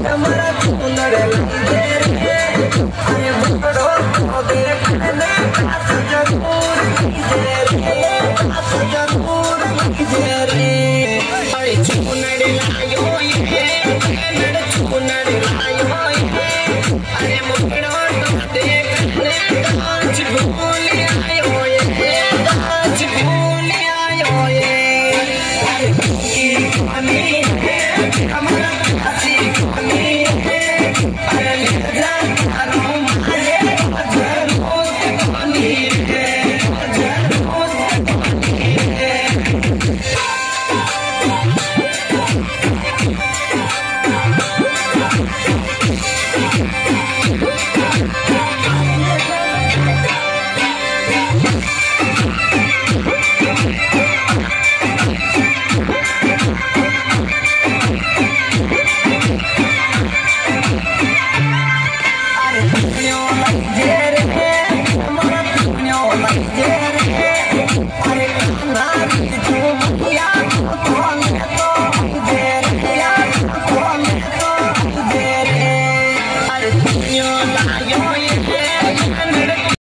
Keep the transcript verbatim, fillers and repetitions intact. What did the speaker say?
हमारा चुनर लीजे रे अरे मुकड़ो देखने पास जरूर कीजे रे पास जरूर कीजे रे अरे चुनर लायो ये चुनर चुनर लायो ये अरे मुकड़ो